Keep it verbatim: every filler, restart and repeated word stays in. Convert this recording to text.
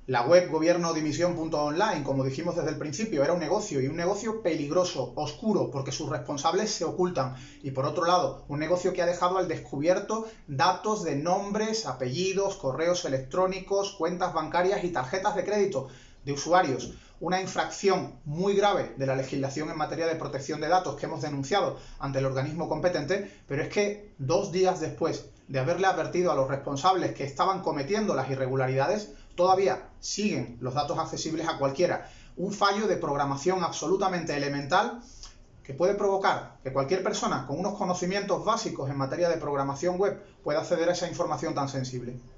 La web gobierno-dimisión punto online, como dijimos desde el principio, era un negocio y un negocio peligroso, oscuro, porque sus responsables se ocultan. Y por otro lado, un negocio que ha dejado al descubierto datos de nombres, apellidos, correos electrónicos, cuentas bancarias y tarjetas de crédito de usuarios. Una infracción muy grave de la legislación en materia de protección de datos que hemos denunciado ante el organismo competente, pero es que dos días después de haberle advertido a los responsables que estaban cometiendo las irregularidades, todavía siguen los datos accesibles a cualquiera. Un fallo de programación absolutamente elemental que puede provocar que cualquier persona con unos conocimientos básicos en materia de programación web pueda acceder a esa información tan sensible.